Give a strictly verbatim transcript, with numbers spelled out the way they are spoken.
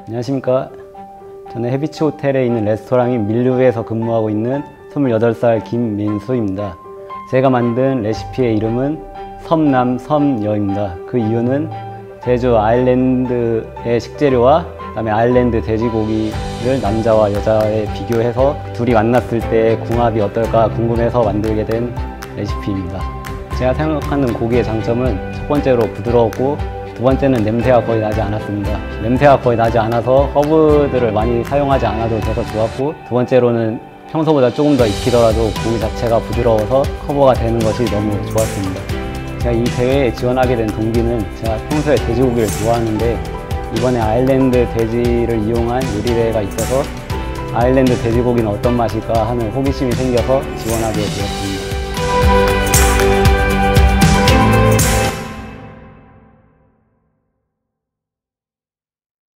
안녕하십니까. 저는 해비치 호텔에 있는 레스토랑인 밀류에서 근무하고 있는 스물여덟 살 김민수입니다. 제가 만든 레시피의 이름은 섬남섬여입니다. 그 이유는 제주 아일랜드의 식재료와 그다음에 아일랜드 돼지고기를 남자와 여자에 비교해서 둘이 만났을 때 궁합이 어떨까 궁금해서 만들게 된 레시피입니다. 제가 생각하는 고기의 장점은 첫 번째로 부드러웠고, 두 번째는 냄새가 거의 나지 않았습니다. 냄새가 거의 나지 않아서 허브들을 많이 사용하지 않아도 돼서 좋았고, 두 번째로는 평소보다 조금 더 익히더라도 고기 자체가 부드러워서 커버가 되는 것이 너무 좋았습니다. 제가 이 대회에 지원하게 된 동기는 제가 평소에 돼지고기를 좋아하는데 이번에 아일랜드 돼지를 이용한 요리대회가 있어서 아일랜드 돼지고기는 어떤 맛일까 하는 호기심이 생겨서 지원하게 되었습니다.